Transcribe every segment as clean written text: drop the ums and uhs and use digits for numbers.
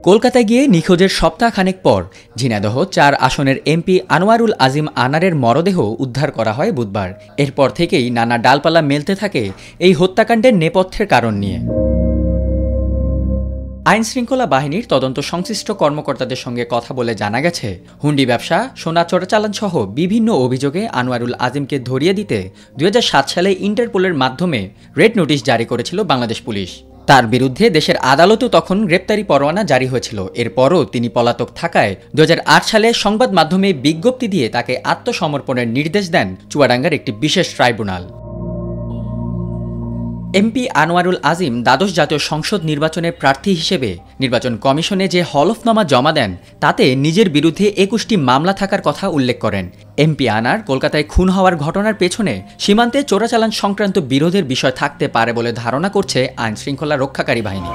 কলকাতায় গিয়ে নিখোঁজের সপ্তাহখানেক পর ঝিনাইদহ ৪ আসনের এমপি আনোয়ারুল আজিম আনারের মরদেহ উদ্ধার করা হয় বুধবার। এরপর থেকেই নানা ডালপালা মেলতে থাকে এই হত্যাকাণ্ডের নেপথ্যের কারণ নিয়ে। আইনশৃঙ্খলা বাহিনীর তদন্ত সংশ্লিষ্ট কর্মকর্তাদের সঙ্গে কথা বলে জানা গেছে, হুন্ডি ব্যবসা, সোনা চোরাচালান সহ বিভিন্ন অভিযোগে আনোয়ারুল আজিমকে ধরিয়ে দিতে ২০০৭ সালে ইন্টারপোলের মাধ্যমে রেড নোটিশ জারি করেছিল বাংলাদেশ পুলিশ। তার বিরুদ্ধে দেশের আদালতেও তখন গ্রেপ্তারি পরোয়ানা জারি হয়েছিল। এরপরও তিনি পলাতক থাকায় ২০০৮ সালে সংবাদ মাধ্যমে বিজ্ঞপ্তি দিয়ে তাকে আত্মসমর্পণের নির্দেশ দেন চুয়াডাঙ্গার একটি বিশেষ ট্রাইব্যুনাল। এমপি আনোয়ারুল আজিম দ্বাদশ জাতীয় সংসদ নির্বাচনের প্রার্থী হিসেবে নির্বাচন কমিশনে যে হলফনামা জমা দেন তাতে নিজের বিরুদ্ধে ২১টি মামলা থাকার কথা উল্লেখ করেন। এমপি আনার কলকাতায় খুন হওয়ার ঘটনার পেছনে সীমান্তে চোরাচালান সংক্রান্ত বিরোধের বিষয় থাকতে পারে বলে ধারণা করছে আইনশৃঙ্খলা রক্ষাকারী বাহিনী।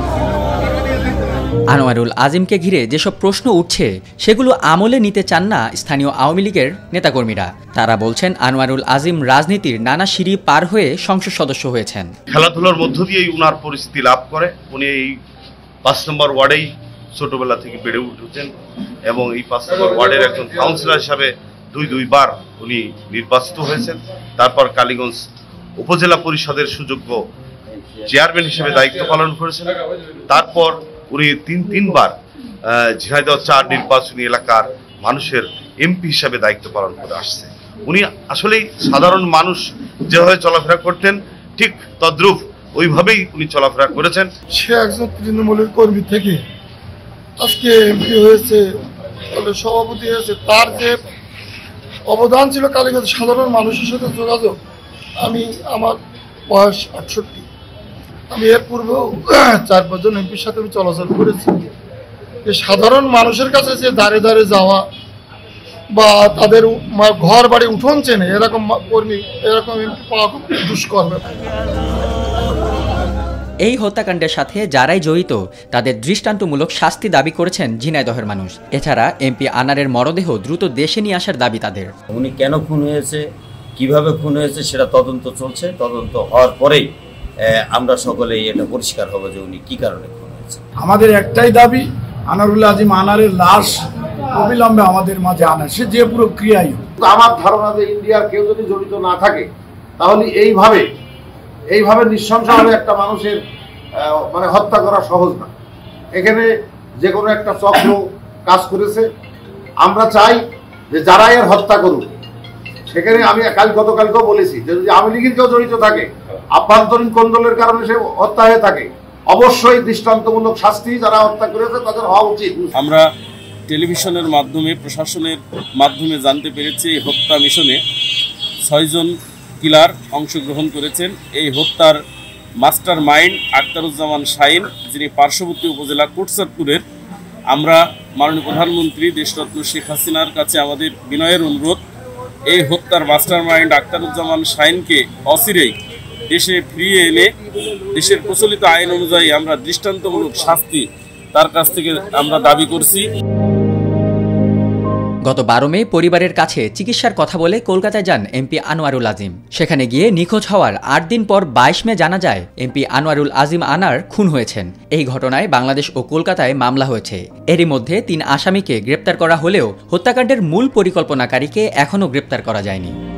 আনোয়ারুল আজিমকে ঘিরে যেসব প্রশ্ন উঠছে সেগুলো আমলে নিতে চান না স্থানীয় আওয়ামী লীগের নেতাকর্মীরা। তারা বলছেন, আনোয়ারুল আজিম রাজনীতির নানা সিঁড়ি পার হয়ে সংসদ সদস্য হয়েছেন। খেলাধুলার মধ্য দিয়েই উনার পরিস্থিতি লাভ করে। উনি এই ৫ নম্বর ওয়ার্ডেই ছোটবেলা থেকে বেড়ে উঠেছেন এবং এই ৫ নম্বর ওয়ার্ডের একজন কাউন্সিলর হিসাবে দুইবার উনি নির্বাচিত হয়েছেন। তারপর কালীগঞ্জ উপজেলা পরিষদের সুযোগ্য চেয়ারম্যান হিসেবে দায়িত্ব পালন করেছেন। তারপর উনি তিনবার ঝিনাইদহ ৪ নির্বাচনী এলাকার মানুষের এমপি হিসাবে দায়িত্ব পালন করে আসছে। উনি আসলেই সাধারণ মানুষ যেভাবে চলাফেরা করতেন ঠিক তদ্রূপ ওইভাবেই উনি চলাফেরা করেছেন। সে একজন তৃণমূলের কর্মী থেকে আজকে এমপি হয়েছে, সভাপতি হয়েছে। তার যে অবদান ছিল কালীগঞ্জ সাধারণ মানুষের সাথে যোগাযোগ, আমার বয়স ৬৮, আমি এর পূর্বেও ৪-৫ জন এমপির সাথে আমি চলাচল করেছি। সাধারণ মানুষের কাছে যে দাঁড়ে দাঁড়ে যাওয়া বা তাদের ঘর বাড়ি উঠোন চেনে এরকম কর্মী, এরকম এমপি পাওয়া খুব দুষ্কর ব্যাপার। এই হত্যাকাণ্ডের সাথে যারাই জড়িত তাদের দৃষ্টান্তমূলক শাস্তি দাবি করেছেন ঝিনাইদহের মানুষ। এছাড়া এমপি আনারের মরদেহ দ্রুত দেশে নিয়ে আসার দাবি তাদের। উনি কেন খুন হয়েছে, কিভাবে খুন হয়েছে সেটা তদন্ত চলছে। তদন্ত হওয়ার পরেই আমরা সকলেই এটা পরিষ্কার হবে যে উনি কি কারণে খুন হয়েছে। আমাদের একটাই দাবি, আনোয়ারুল আজিম আনারের লাশ অবিলম্বে আমাদের মাঝে আনা, সে যে পুরো ক্রিয়াই। আমার ধারণা যে ইন্ডিয়ার কেউ যদি জড়িত না থাকে তাহলে এইভাবে নৃশংসভাবে একটা মানুষের হত্যা করা সহজ না। এখানে যে কোনো একটা চক্র কাজ করেছে। আমরা চাই যে যারা এর হত্যা করুক, সেখানে আমি গতকালকেও বলেছি যে যদি আওয়ামী লীগের কেউ জড়িত থাকে, আভ্যন্তরীণ কোন্দলের কারণে সে হত্যা হয়ে থাকে, অবশ্যই দৃষ্টান্তমূলক শাস্তি যারা হত্যা করেছে তাদের হওয়া উচিত। আমরা টেলিভিশনের মাধ্যমে, প্রশাসনের মাধ্যমে জানতে পেরেছি এই হত্যা মিশনে ৬ জন কিলার অংশগ্রহণ করেছেন। এই হত্যার মাস্টার মাইন্ড আখতারুজ্জামান শাহিন, যিনি পার্শ্ববর্তী উপজেলা কোটচাঁদপুরের। আমরা মাননীয় প্রধানমন্ত্রী দেশরত্ন শেখ হাসিনার কাছে আমাদের বিনয়ের অনুরোধ, এই হত্যার মাস্টার মাইন্ড আখতারুজ্জামান শাহিনকে অচিরেই দেশে ফিরিয়ে এনে দেশের প্রচলিত আইন অনুযায়ী আমরা দৃষ্টান্তমূলক শাস্তি তার কাছ থেকে আমরা দাবি করছি। গত ১২ মে পরিবারের কাছে চিকিৎসার কথা বলে কলকাতায় যান এমপি আনোয়ারুল আজিম। সেখানে গিয়ে নিখোঁজ হওয়ার ৮ দিন পর ২২ মে জানা যায় এমপি আনোয়ারুল আজিম আনার খুন হয়েছেন। এই ঘটনায় বাংলাদেশ ও কলকাতায় মামলা হয়েছে। এরই মধ্যে ৩ আসামিকে গ্রেপ্তার করা হলেও হত্যাকাণ্ডের মূল পরিকল্পনাকারীকে এখনও গ্রেপ্তার করা যায়নি।